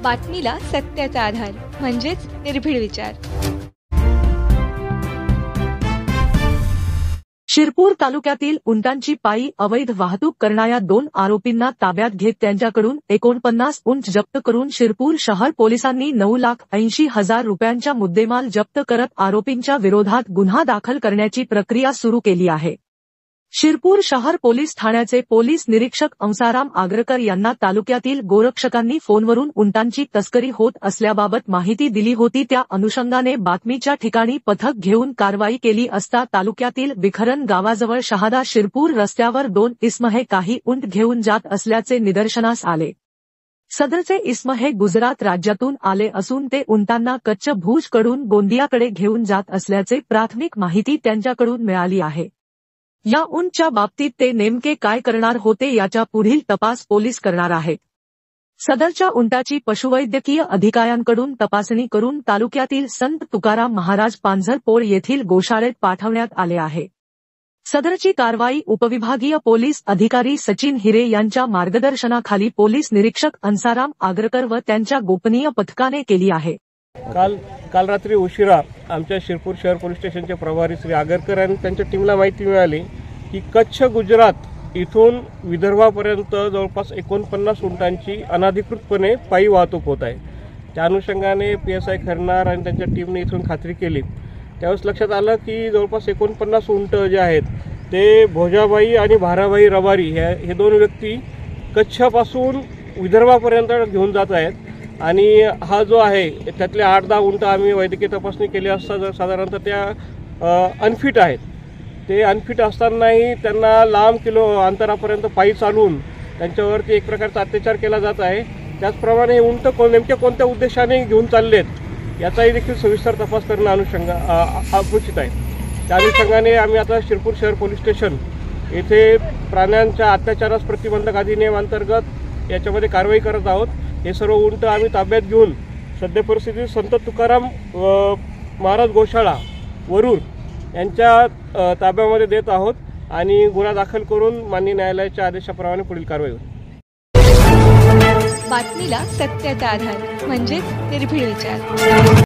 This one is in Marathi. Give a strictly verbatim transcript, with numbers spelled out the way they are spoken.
बातमीला सत्याचा आधार म्हणजेच निर्भीड विचार। शिरपूर तालुक्यातील उंटांची पायी अवैध वाहतूक करणाऱ्या दोन आरोपींना ताब्यात घेत त्यांच्याकडून एकोणपन्नास उंट जप्त करून शिरपूर शहर पोलिसांनी नऊ लाख ऐंशी हजार रुपयांचा मुद्देमाल जप्त करत आरोपींच्या विरोधात गुन्हा दाखल करण्याची प्रक्रिया सुरू केली आहे। शिरपूर शहर पोलीस ठाण्याचे पोलीस निरीक्षक अंसाराम आगरकर यांना तालुक्यातील गोरक्षकांनी फोनवरून उंटांची तस्करी होत असल्याबाबत माहिती दिली होती। त्या अनुषंगाने बातमीच्या ठिकाणी पथक घेऊन कारवाई केली असता तालुक्यातील बिखरन गावाजवळ शहादा शिरपूर रस्त्यावर दोन इसम हे काही उंट घेऊन जात असल्याचे निदर्शनास आले। सदरचे इसम हे गुजरात राज्यातून आले असून ते उंटांना कच्छ भुजकडून गोंदियाकडे घेऊन जात असल्याचे प्राथमिक माहिती त्यांच्याकडून मिळाली आहे। या उंटच्या बाबतीत ते नेमके काय करणार होते याचा पुढील तपास पोलीस करणार आहेत। सदरच्या उंटाची पशुवैद्यकीय अधिकाऱ्यांकडून तपासणी करून तालुक्यातील संत तुकाराम महाराज पांझरपोळ येथील गोशाळेत पाठवण्यात आले आहे। सदरची कारवाई उपविभागीय पोलीस अधिकारी सचिन हिरे यांच्या मार्गदर्शनाखाली पोलीस निरीक्षक अंसाराम आगरकर व त्यांच्या गोपनीय पथकाने केली आहे। काल काल रात्री उशिरा आमच्या शिरपूर शहर पोलीस स्टेशनचे प्रभारी श्री आगरकर आणि त्यांच्या टीमला माहिती मिळाली की कच्छ गुजरात इथून विदर्भापर्यंत जवळपास एकोणपन्नास उंटांची अनधिकृतपणे पायी वाहतूक होत आहे। त्या अनुषंगाने पी एस आय खरनार आणि त्यांच्या टीमने इथून खात्री केली। त्यावेळेस लक्षात आलं की जवळपास एकोणपन्नास उंट जे आहेत ते भोजाबाई आणि भाराबाई रबारी हे हे दोन व्यक्ती कच्छपासून विदर्भापर्यंत घेऊन जात आहेत आणि हा जो आहे त्यातले आठ दहा उंट आम्ही वैद्यकीय तपासणी केली असता साधारणतः त्या अनफिट आहेत। ते अनफिट असतानाही त्यांना लांब किलो अंतरापर्यंत पायी चालवून त्यांच्यावरती एक प्रकारचा अत्याचार केला जात आहे। त्याचप्रमाणे हे उंट कोण नेमक्या कोणत्या उद्देशाने घेऊन चाललेत याचाही देखील सविस्तर तपास करणं अनुषंगा अपेक्षित आहे। त्या अनुषंगाने आम्ही आता शिरपूर शहर पोलीस स्टेशन येथे प्राण्यांच्या अत्याचारास प्रतिबंधक अधिनियम अंतर्गत याच्यामध्ये कारवाई करत आहोत। हे सर्व उंट आम्ही ताब्यात घेऊन सध्या परिस्थितीत संत तुकाराम महाराज गोशाळा वरूर यांच्या ताब्यामध्ये देत आहोत आणि गुन्हा दाखल करून माननीय न्यायालयाच्या आदेशाप्रमाणे पुढील कारवाई होईल। बातमीला सत्याचा आधार म्हणजेच निर्भीड विचार।